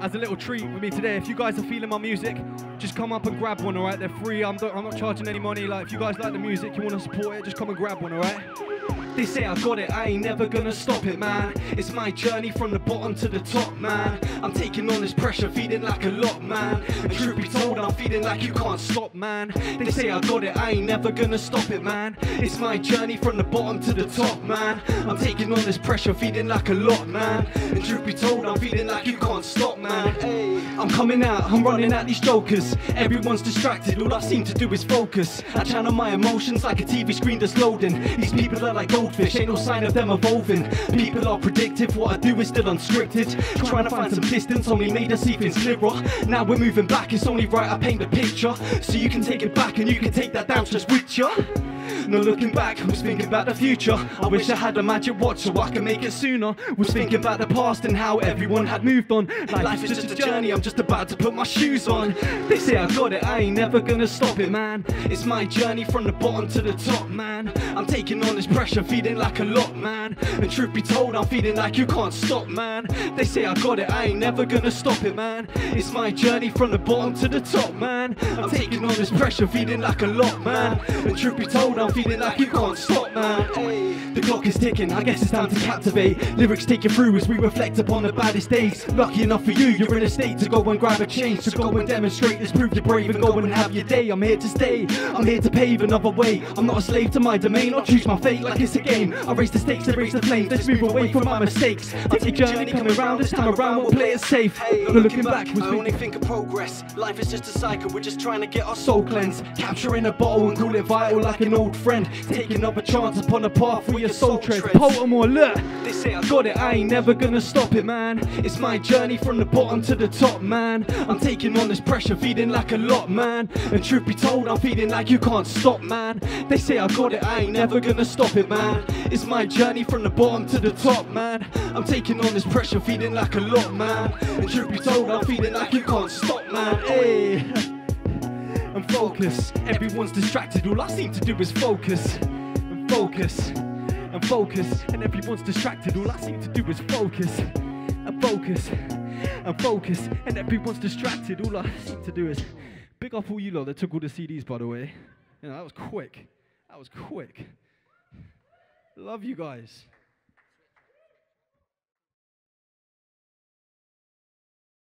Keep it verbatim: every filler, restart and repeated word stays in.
as a little treat with me today. If you guys are feeling my music, just come up and grab one, alright? They're free, I'm, I'm not charging any money. Like, if you guys like the music, you want to support it, just come and grab one, alright? They say I got it, I ain't never gonna stop it, man. It's my journey from the bottom to the top, man. I'm taking on this pressure, feeling like a lot, man. And truth be told, I'm feeling like you can't stop, man. They say I got it, I ain't never gonna stop it, man. It's my journey from the bottom to the top, man. I'm taking on this pressure, feeling like a lot, man. And truth be told, I'm feeling like you can't stop, man. Hey, I'm coming out, I'm running at these jokers. Everyone's distracted, all I seem to do is focus. I channel my emotions like a T V screen that's loading. These people are like goldfish, ain't no sign of them evolving. People are predictive, what I do is still unscripted. Trying to find some distance only made us see things clearer. Now we're moving back, it's only right I paint the picture, so you can take it back and you can take that down just with ya. No looking back, was thinking about the future. I wish I had a magic watch so I could make it sooner. Was thinking about the past and how everyone had moved on. Life, Life is just a journey, I'm just about to put my shoes on. They say I got it, I ain't never gonna stop it, man. It's my journey from the bottom to the top, man. I'm taking on this pressure, feeling like a lot, man. And truth be told, I'm feeling like you can't stop, man. They say I got it, I ain't never gonna stop it, man. It's my journey from the bottom to the top, man. I'm taking on this pressure, feeling like a lot, man. And truth be told, I'm feeling like you can't stop, man. Hey, the clock is ticking, I guess it's time to captivate. Lyrics take you through as we reflect upon the baddest days. Lucky enough for you, you're in a state to go and grab a change. To go and demonstrate this, prove you're brave and go and have your day. I'm here to stay, I'm here to pave another way. I'm not a slave to my domain, I'll choose my fate like it's a game. I raise the stakes, I raise the flames, let's move away from my mistakes. I take a journey coming round, this time around we'll play it safe. No looking back, I only think of progress. Life is just a cycle, we're just trying to get our soul cleansed. Capturing a bottle and call it vital like an old friend. Taking up a chance upon a path where your soul treads. Poltimore, look, they say I got it, I ain't never gonna stop it, man. It's my journey from the bottom to the top, man. I'm taking on this pressure, feeling like a lot, man. And truth be told, I'm feeling like you can't stop, man. They say I got it, I ain't never gonna stop it, man. It's my journey from the bottom to the top, man. I'm taking on this pressure, feeling like a lot, man. And truth be told, I'm feeling like you can't stop, man. Hey, and focus, everyone's distracted, all I seem to do is focus. And focus, and focus, and everyone's distracted, all I seem to do is focus. And focus, and focus, and everyone's distracted, all I seem to do is... Big up all you lot that took all the C Ds, by the way. You know, that was quick, that was quick. Love you guys.